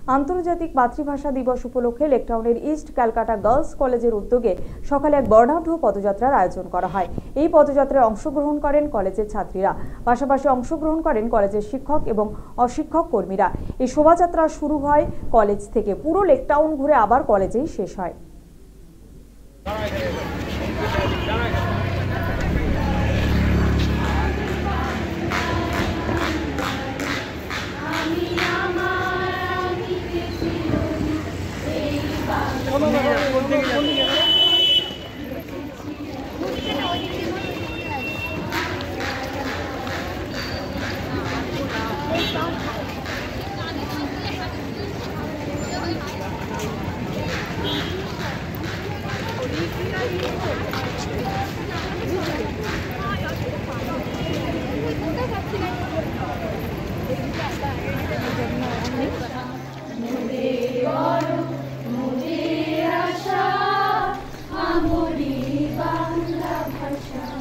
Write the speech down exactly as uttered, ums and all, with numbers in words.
আন্তর্জাতিক মাতৃভাষা দিবস উপলক্ষে লেকটাউনের ইস্ট ক্যালকাটা গার্লস কলেজের উদ্যোগে সকালে এক বর্ণাঢ্য পদযাত্রার আয়োজন করা হয়। এই পদযাত্রায় অংশগ্রহণ করেন কলেজের ছাত্রীরা, পাশাপাশি অংশগ্রহণ করেন কলেজের শিক্ষক এবং অশিক্ষক কর্মীরা। এই শোভাযাত্রা শুরু হয় কলেজ থেকে, পুরো লেকটাউন ঘুরে আবার কলেজেই শেষ হয়। মোদের আশা আমরি বাংলা ভাষা।